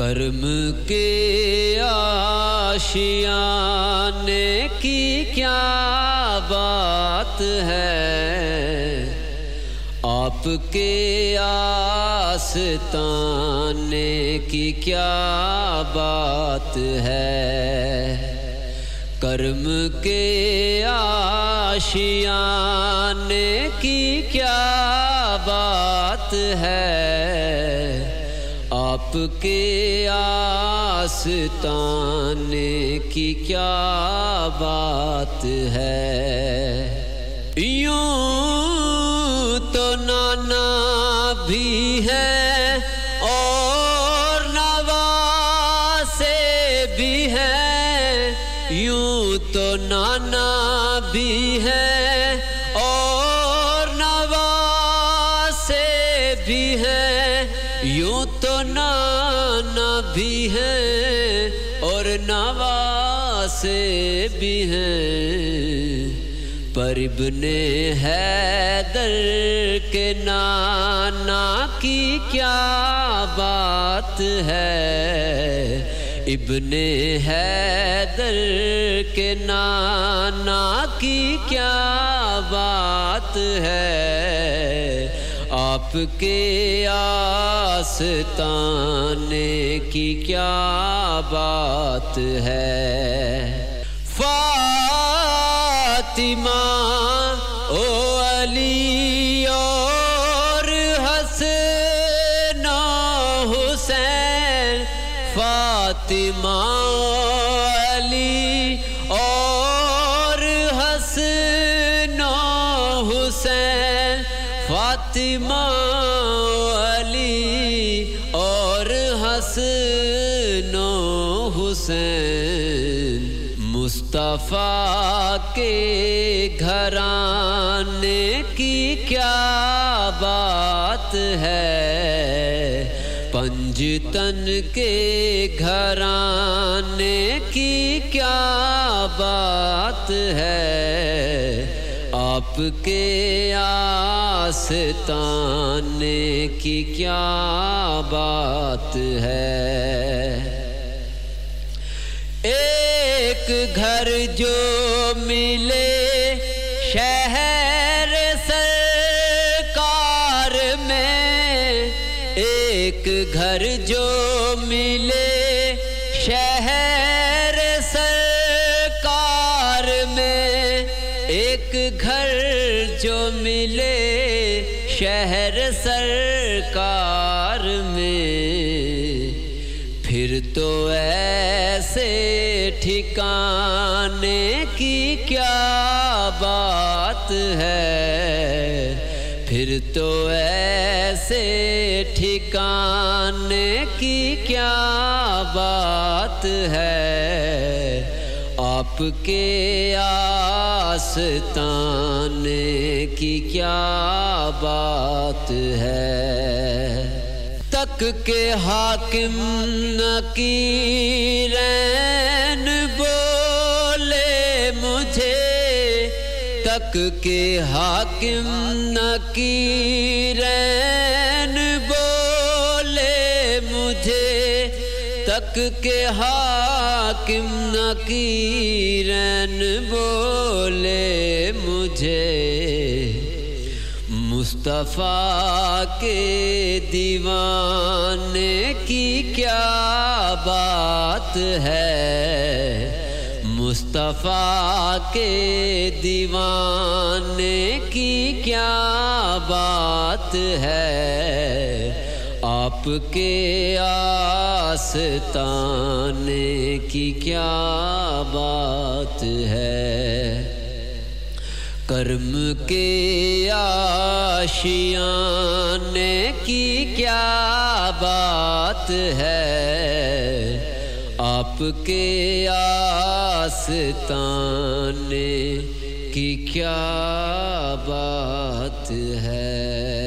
کرم کے آشیانے کی کیا بات ہے، آپ کے آستانے کی کیا بات ہے، کرم کے آشیانے کی کیا بات ہے، آپ کے آستانے کی کیا بات ہے۔ یوں تو نانا بھی ہے اور نواسے بھی ہیں، یوں تو نانا بھی ہے اور نواسے بھی ہیں، یوں تو نانا بھی ہیں اور نواسے بھی ہیں، پر ابن حیدر کے نانا کی کیا بات ہے، ابن حیدر کے نانا کی کیا بات ہے، آپ کے آستانے کی کیا بات ہے۔ فاطمہ او علی اور حسن و حسین، فاطمہ علی اور حسن و حسین، فاطمہ علی اور حسن و حسین، مصطفیٰ کے گھرانے کی کیا بات ہے، پنجتن کے گھرانے کی کیا بات ہے، آپ کے آستانے کی کیا بات ہے۔ ایک گھر جو ملے شہر سرکار میں، ایک گھر جو ملے شہر سرکار میں، ایک گھر جو ملے شہر سرکار میں، پھر تو ایسے ٹھکانے کی کیا بات ہے، پھر تو ایسے ٹھکانے کی کیا بات ہے، آپ کے آستانے کی کیا بات ہے۔ تک کے حاکم نکیرین بولے مجھے، تک کے حاکم نکیرین بولے مجھے، تک کے حاکم نکیرین بولے مجھے، مصطفیٰ کے دیوانے کی کیا بات ہے، مصطفیٰ کے دیوانے کی کیا بات ہے، آپ کے آستانے کی کیا بات ہے، کرم کے آشیانے کی کیا بات ہے، آپ کے آستانے کی کیا بات ہے۔